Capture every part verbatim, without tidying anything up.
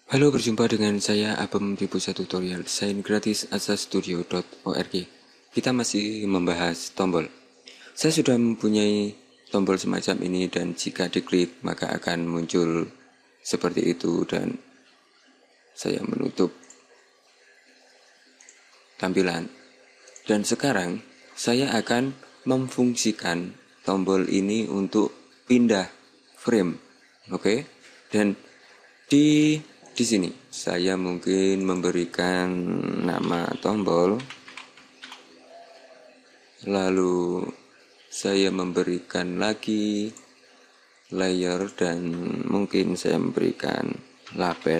Halo, berjumpa dengan saya Abem di Pusat Tutorial Desain Gratis asastudio dot org. Kita masih membahas tombol. Saya sudah mempunyai tombol semacam ini dan jika diklik maka akan muncul seperti itu dan saya menutup tampilan. Dan sekarang saya akan memfungsikan tombol ini untuk pindah frame. Oke? Dan di di sini saya mungkin memberikan nama tombol, lalu saya memberikan lagi layer dan mungkin saya memberikan label.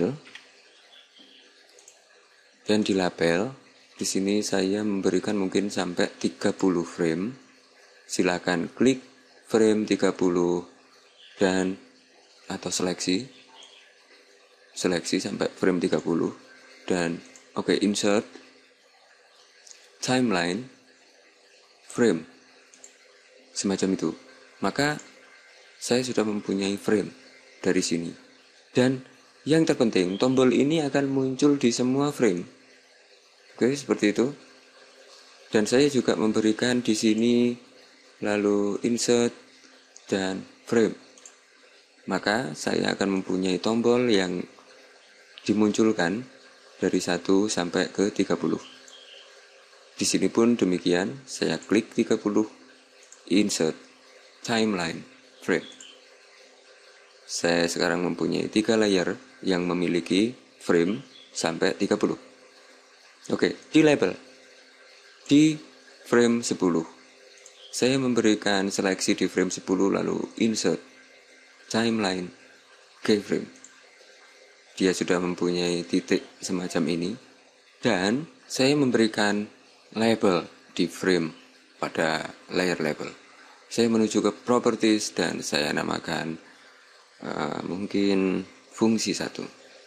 Dan di label di sini saya memberikan mungkin sampai tiga puluh frame. Silakan klik frame tiga puluh dan atau seleksi seleksi sampai frame tiga puluh dan oke, okay, insert timeline frame semacam itu. Maka saya sudah mempunyai frame dari sini. Dan yang terpenting, tombol ini akan muncul di semua frame. Oke, seperti itu. Dan saya juga memberikan di sini lalu insert dan frame. Maka saya akan mempunyai tombol yang dimunculkan dari satu sampai ke tiga puluh. Di sini pun demikian, saya klik tiga puluh, insert timeline frame. Saya sekarang mempunyai tiga layer yang memiliki frame sampai tiga puluh. Oke, di label di frame sepuluh. Saya memberikan seleksi di frame sepuluh lalu insert timeline keyframe. Dia sudah mempunyai titik semacam ini dan saya memberikan label di frame pada layer label. Saya menuju ke properties dan saya namakan uh, mungkin fungsi satu.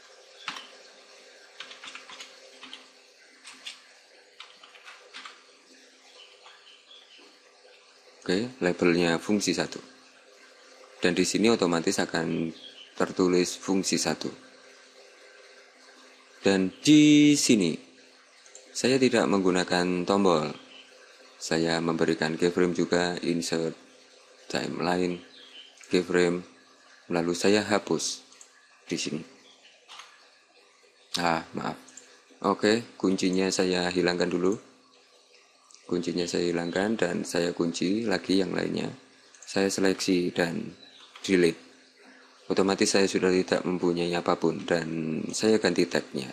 Oke, labelnya fungsi satu. Dan di sini otomatis akan tertulis fungsi satu. Dan di sini saya tidak menggunakan tombol. Saya memberikan keyframe juga, insert timeline keyframe, lalu saya hapus di sini. Ah, maaf. Oke, kuncinya saya hilangkan dulu. Kuncinya saya hilangkan dan saya kunci lagi yang lainnya. Saya seleksi dan delete. Otomatis saya sudah tidak mempunyai apapun dan saya ganti tagnya.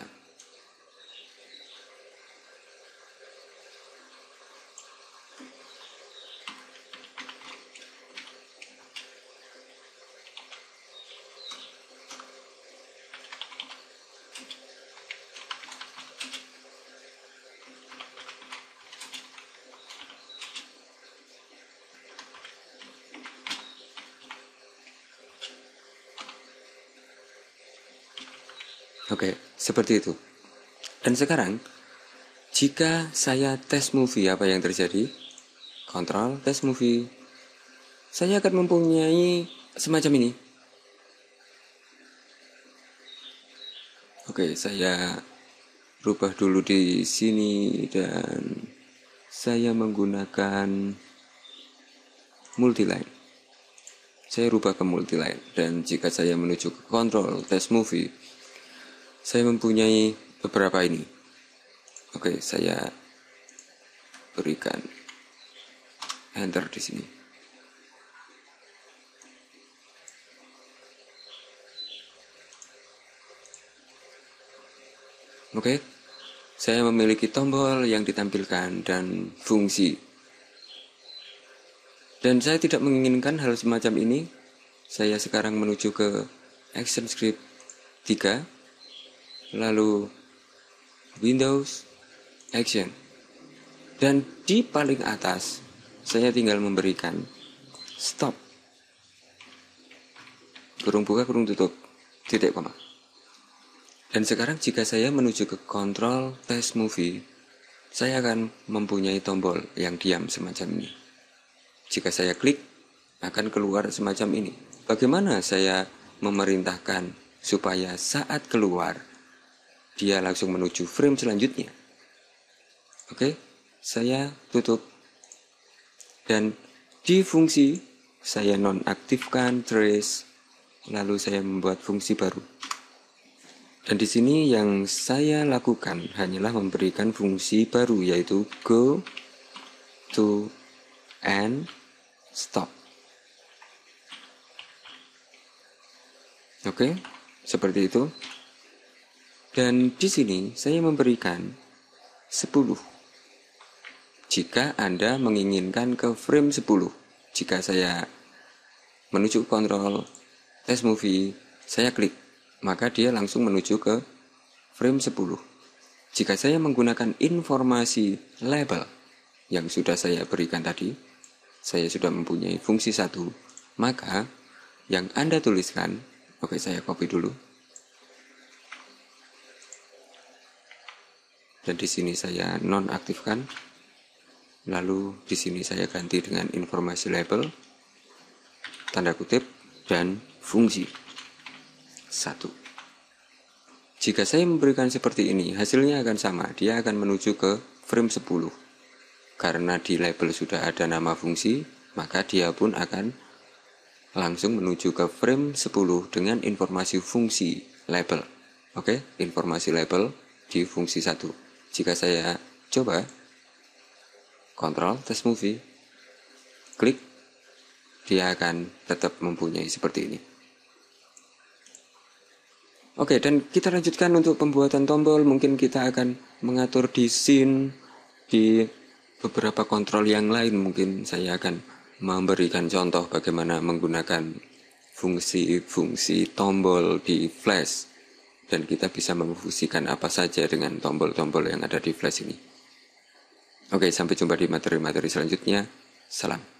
Oke, seperti itu. Dan sekarang, jika saya tes movie, apa yang terjadi? Kontrol, tes movie. Saya akan mempunyai semacam ini. Oke, saya rubah dulu di sini dan saya menggunakan multiline. Saya rubah ke multiline dan jika saya menuju ke kontrol, tes movie, saya mempunyai beberapa ini. Oke, saya berikan enter di sini. Oke, saya memiliki tombol yang ditampilkan dan fungsi. Dan saya tidak menginginkan hal semacam ini. Saya sekarang menuju ke ActionScript tiga. Lalu Windows Action. Dan di paling atas saya tinggal memberikan stop. Kurung buka, kurung tutup, titik koma. Dan sekarang jika saya menuju ke kontrol test movie, saya akan mempunyai tombol yang diam semacam ini. Jika saya klik, akan keluar semacam ini. Bagaimana saya memerintahkan supaya saat keluar dia langsung menuju frame selanjutnya. Oke, saya tutup. Dan di fungsi saya nonaktifkan trace, lalu saya membuat fungsi baru. Dan di sini yang saya lakukan hanyalah memberikan fungsi baru, yaitu go to and stop. Oke, seperti itu. Dan di sini saya memberikan sepuluh. Jika Anda menginginkan ke frame sepuluh, jika saya menuju kontrol test movie, saya klik, maka dia langsung menuju ke frame sepuluh. Jika saya menggunakan informasi label yang sudah saya berikan tadi, saya sudah mempunyai fungsi satu, maka yang Anda tuliskan, oke saya copy dulu. Dan di sini saya nonaktifkan. Lalu di sini saya ganti dengan informasi label, tanda kutip, dan fungsi satu. Jika saya memberikan seperti ini, hasilnya akan sama. Dia akan menuju ke frame sepuluh. Karena di label sudah ada nama fungsi, maka dia pun akan langsung menuju ke frame sepuluh dengan informasi fungsi label. Oke, informasi label di fungsi satu. Jika saya coba kontrol test movie, klik, dia akan tetap mempunyai seperti ini. Oke, dan kita lanjutkan untuk pembuatan tombol. Mungkin kita akan mengatur di scene, di beberapa kontrol yang lain. Mungkin saya akan memberikan contoh bagaimana menggunakan fungsi-fungsi tombol di Flash. Dan kita bisa memfungsikan apa saja dengan tombol-tombol yang ada di Flash ini. Oke, sampai jumpa di materi-materi selanjutnya. Salam.